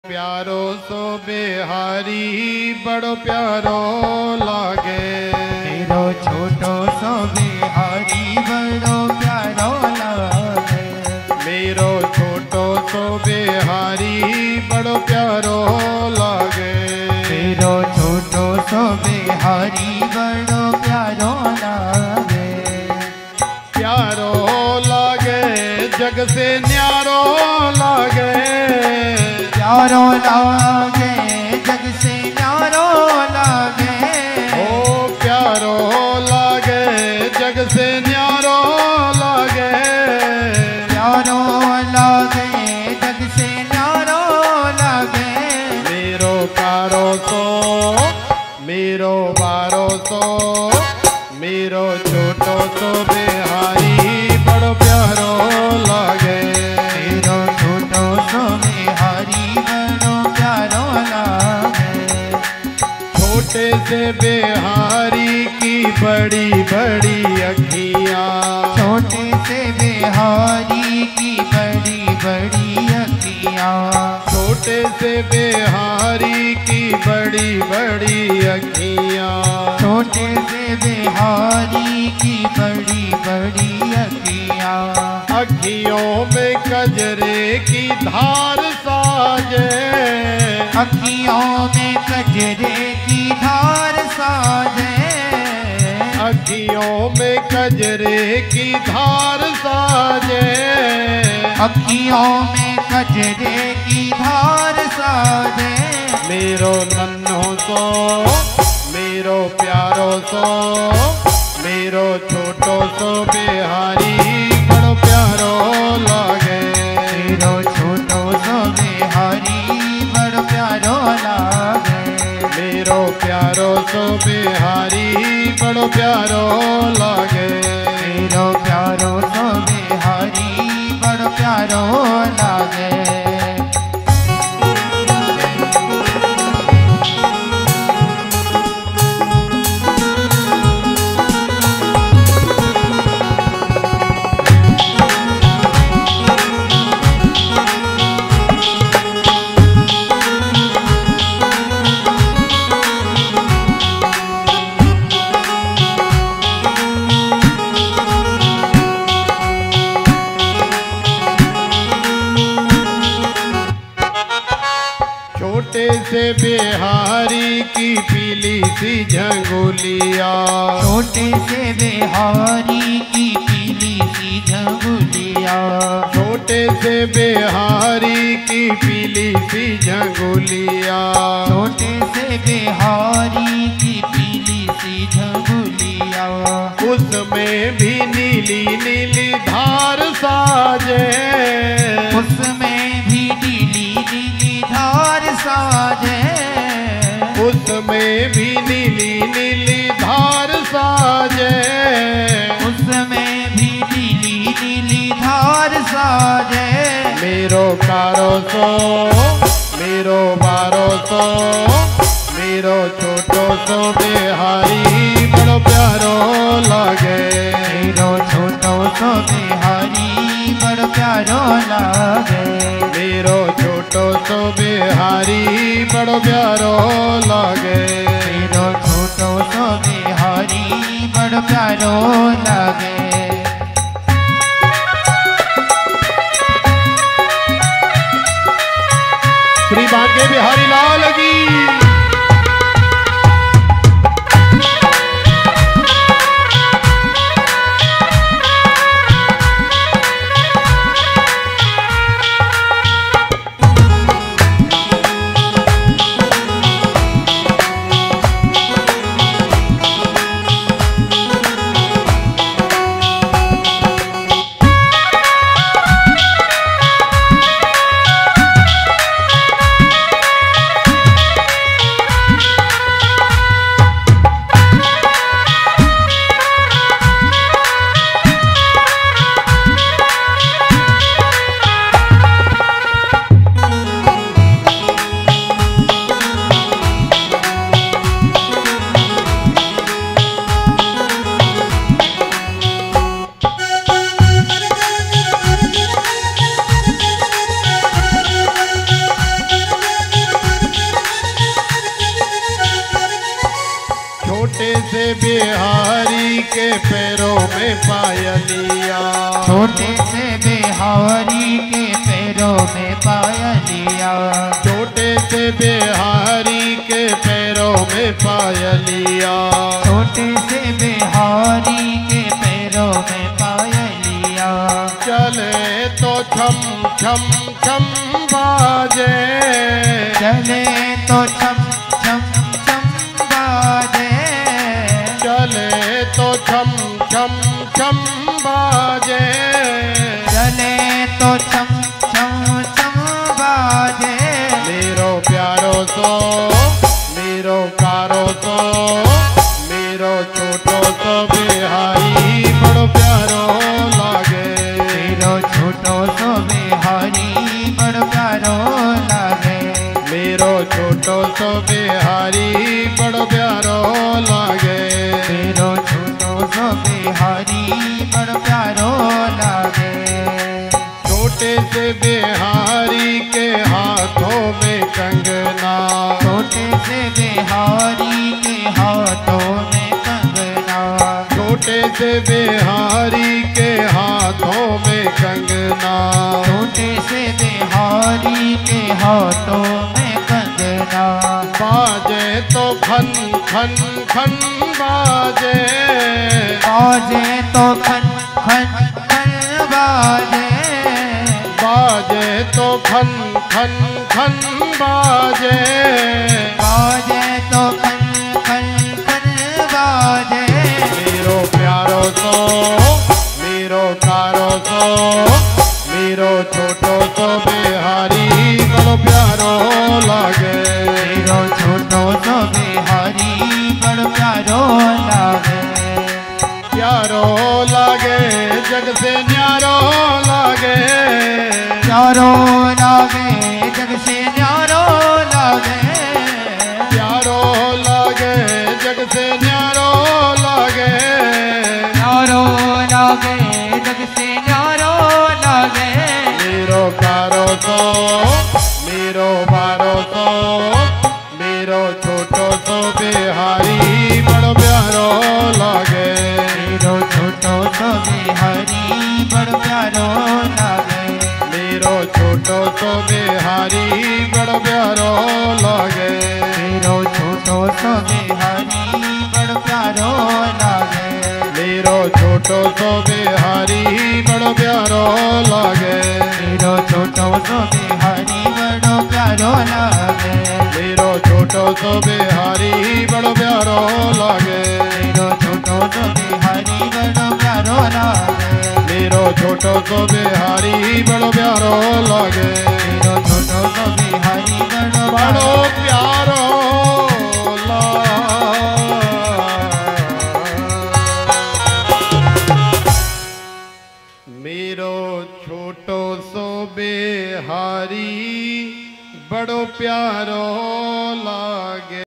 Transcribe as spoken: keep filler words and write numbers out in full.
प्यारो सो बिहारी बड़ो प्यारो लागे। मेरो छोटो सो बिहारी बड़ो प्यारो लागे। मेरो छोटो सो बिहारी बड़ो प्यारो लागे। मेरो छोटो सो बिहारी बड़ो प्यारो लागे। प्यारो लागे जग से न्यारो लागे। प्यारो लागे जग से न्यारो लागे। ओ प्यारो लागे जग से न्यारो लागे। प्यारो लागे जग से न्यारो लागे। मेरो प्यारो सो मेरो बारो सो मेरो छोटो सो बिहारी बड़ो प्यारो लागे। मेरो छोटो सो बिहारी बड़ो प्यारो लागे। छोटे से बिहारी की बड़ी बड़ी अखियाँ। छोटे से बिहारी की बड़ी बड़ी अखियाँ। छोटे से बिहारी की बड़ी बड़ी अखियाँ। छोटे से बिहारी की बड़ी बड़ी अखियाँ। अखियों में कजरे की धार साजे। अखियों में कजरे की धार साजे। अखियों में कजरे की धार साजे। अखियों में कजरे की धार साजे। मेरो नन्हो सो मेरो प्यारो सो मेरो छोटो सो बिहारी बड़ो प्यारो लागे। मेरो छोटो सो बिहारी बड़ो प्यारो लागे। मेरो प्यारो सो बिहारी बड़ो प्यारो लागे। मेरो प्यारो सो बिहारी बड़ो प्यारो लागे। छोटे से बिहारी की पीली सी झंगोलिया। छोटे से बिहारी की पीली सी झंगोलिया। छोटे से बिहारी की पीली सी झंगोलिया। छोटे से बिहारी की पीली सी झंगोलिया। उसमें भी नीली नीली धार साजे। उसमें भी नीली नीली धार साजे। उसमें भी नीली नीली धार साजे। उसमें भी नीली नीली धार साजे। मेरो कारो सो मेरो बारो सो मेरो छोटो सो बिहारी बड़ो प्यारो लागे। मेरो छोटो सो बिहारी बड़ो प्यारो लागे। मेरो छोटो सो बिहारी बड़ो प्यारो लागे। मेरो छोटो सो बिहारी बड़ो प्यारो लागे। श्री बांके बिहारी लाल की। से बिहारी के पैरों में पायलिया, छोटे से बिहारी के पैरों में पायलिया, छोटे से बिहारी के पैरों में पायलिया, छोटे से बिहारी के पैरों में पायलिया। चले तो छम छम छम बाजे, चले तो छम छम छम बाजे, चले तो छम छम छम बाजे, चले तो छम छम छम बाजे। मेरो प्यारो सो मेरो कारो सो मेरो छोटो सो बिहारी बड़ो प्यारो लागे, मेरो छोटो सो बिहारी बड़ो प्यारो लागे, मेरो छोटो सो बिहारी बड़ो प्यारो लागे, मेरो छोटो सो बिहारी बड़ो प्यारो लागे। छोटे से बिहारी के हाथों में कंगना, छोटे से बिहारी के हाथों में कंगना, छोटे से बिहारी के हाथों में कंगना, छोटे से बिहारी के हाथों में कंगना। बाजे तो खन खन खन बाजे, बाजे तो खन खन खन बाजे, बाजे तो खन खन खन बाजे, बाजे तो खन खन खन बाजे। मेरो प्यारो सो मेरो कारो सो मेरो छोटो सो बिहारी बड़ो प्यारो लागे, मेरो छोटो सो बिहारी बड़ो प्यारो लागे, प्यारो लागे जग से न्यारो लागे, प्यारो लागे जग से न्यारो लागे, प्यारो लागे जग से न्यारो लागे, न्यारो लागे जग से न्यारो लागे। मेरो कारो सो मेरो बारो सो मेरो छोटो सो बिहारी बड़ो प्यारो लागे, मेरो छोटो सो बिहारी बड़ो प्यारो लागे, मेरो छोटो सो बिहारी बड़ो प्यारो लागे, मेरो छोटो सो बिहारी बड़ो प्यारो लागे, मेरो छोटो सो बिहारी बड़ो प्यारो लागे, मेरो छोटो सो बिहारी बड़ो प्यारो लागे, मेरो छोटो सो बिहारी बड़ो प्यारो लागे, मेरो छोटो सो बिहारी बड़ो प्यारो लागे, मेरो छोटो सो बिहारी बड़ो प्यारो लागे, मेरो छोटो सो बिहारी बड़ो बड़ो प्यारो मेरो छोटो सो बिहारी बड़ो प्यारो लागे।